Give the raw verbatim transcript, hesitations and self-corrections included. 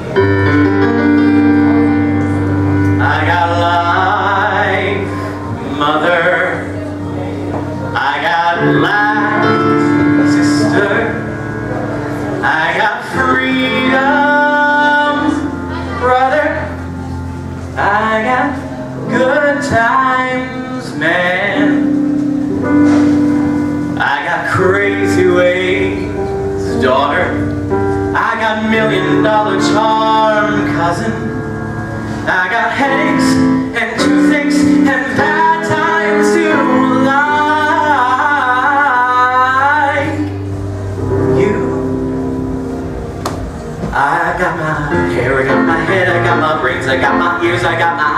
I got life, mother. I got life, sister. I got freedom, brother. I got good times, man. I got crazy ways, daughter. I got million dollar charm, cousin. I got headaches and toothaches and bad times to like you. I got my hair, I got my head, I got my brains, I got my ears, I got my